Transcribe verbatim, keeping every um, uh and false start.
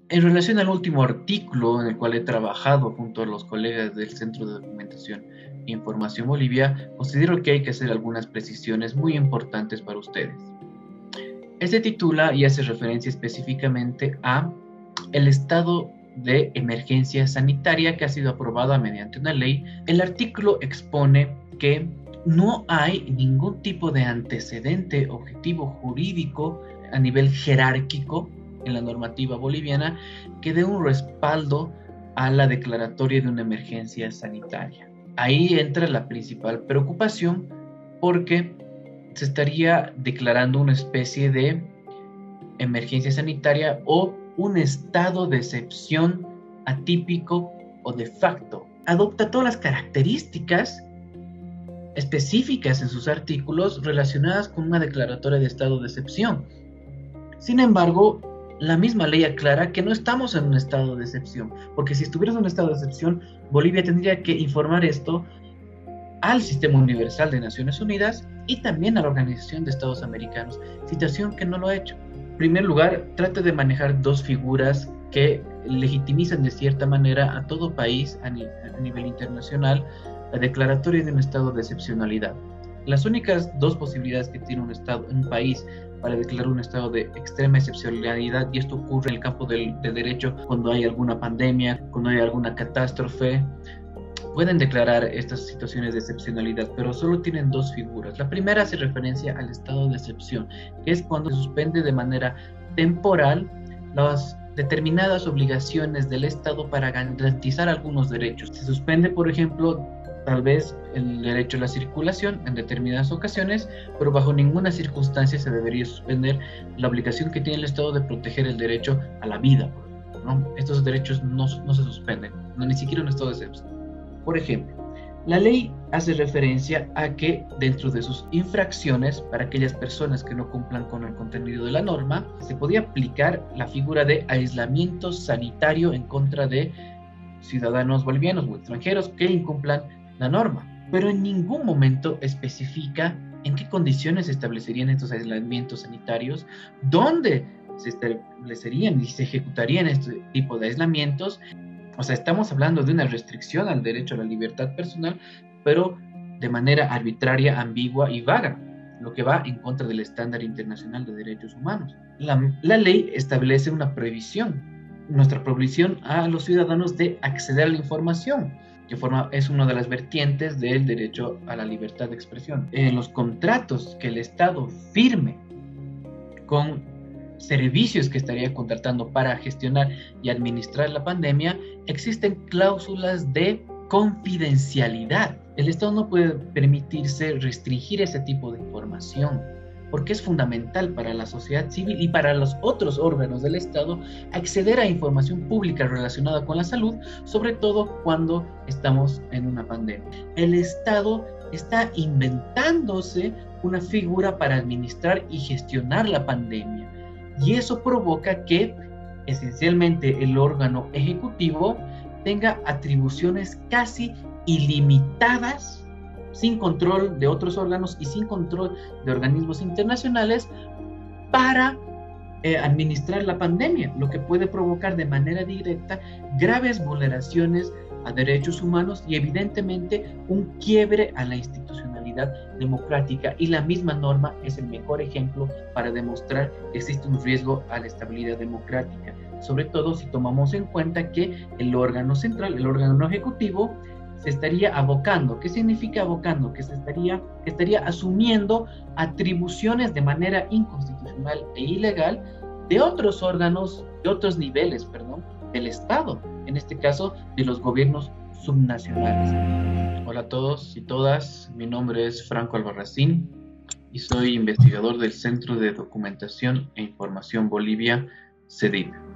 En relación al último artículo en el cual he trabajado junto a los colegas del Centro de Documentación e Información Bolivia, considero que hay que hacer algunas precisiones muy importantes para ustedes. Este titula y hace referencia específicamente a el estado de emergencia sanitaria que ha sido aprobada mediante una ley. El artículo expone que no hay ningún tipo de antecedente objetivo jurídico a nivel jerárquico en la normativa boliviana que dé un respaldo a la declaratoria de una emergencia sanitaria. Ahí entra la principal preocupación porque se estaría declarando una especie de emergencia sanitaria o un estado de excepción atípico o de facto. Adopta todas las características específicas en sus artículos relacionadas con una declaratoria de estado de excepción. Sin embargo, la misma ley aclara que no estamos en un estado de excepción, porque si estuviéramos en un estado de excepción, Bolivia tendría que informar esto al Sistema Universal de Naciones Unidas y también a la Organización de Estados Americanos, situación que no lo ha hecho. En primer lugar, trata de manejar dos figuras que legitimizan de cierta manera a todo país a, ni a nivel internacional la declaratoria de un estado de excepcionalidad. Las únicas dos posibilidades que tiene un, estado, un país para declarar un estado de extrema excepcionalidad, y esto ocurre en el campo del, del derecho cuando hay alguna pandemia, cuando hay alguna catástrofe, pueden declarar estas situaciones de excepcionalidad, pero solo tienen dos figuras. La primera hace referencia al estado de excepción, que es cuando se suspende de manera temporal las determinadas obligaciones del Estado para garantizar algunos derechos. Se suspende, por ejemplo, tal vez el derecho a la circulación en determinadas ocasiones, pero bajo ninguna circunstancia se debería suspender la obligación que tiene el Estado de proteger el derecho a la vida, ¿no? Estos derechos no, no se suspenden, no, ni siquiera un estado de excepción. Por ejemplo, la ley hace referencia a que dentro de sus infracciones, para aquellas personas que no cumplan con el contenido de la norma, se podía aplicar la figura de aislamiento sanitario en contra de ciudadanos bolivianos o extranjeros que incumplan la norma. Pero en ningún momento especifica en qué condiciones se establecerían estos aislamientos sanitarios, dónde se establecerían y se ejecutarían este tipo de aislamientos. O sea, estamos hablando de una restricción al derecho a la libertad personal, pero de manera arbitraria, ambigua y vaga, lo que va en contra del estándar internacional de derechos humanos. La, la ley establece una prohibición, nuestra prohibición a los ciudadanos de acceder a la información, que forma, es una de las vertientes del derecho a la libertad de expresión. En los contratos que el Estado firme con servicios que estaría contratando para gestionar y administrar la pandemia, existen cláusulas de confidencialidad. El Estado no puede permitirse restringir ese tipo de información, porque es fundamental para la sociedad civil y para los otros órganos del Estado acceder a información pública relacionada con la salud, sobre todo cuando estamos en una pandemia. El Estado está inventándose una figura para administrar y gestionar la pandemia. Y eso provoca que esencialmente el órgano ejecutivo tenga atribuciones casi ilimitadas, sin control de otros órganos y sin control de organismos internacionales, para eh, administrar la pandemia, lo que puede provocar de manera directa graves vulneraciones a derechos humanos y evidentemente un quiebre a la institucionalidad democrática, y la misma norma es el mejor ejemplo para demostrar que existe un riesgo a la estabilidad democrática, sobre todo si tomamos en cuenta que el órgano central, el órgano ejecutivo, se estaría abocando. ¿Qué significa abocando? Que se estaría, que estaría asumiendo atribuciones de manera inconstitucional e ilegal de otros órganos, de otros niveles, perdón, del Estado, en este caso de los gobiernos subnacionales. Hola a todos y todas, mi nombre es Franco Albarracín y soy investigador del Centro de Documentación e Información Bolivia, CEDIB.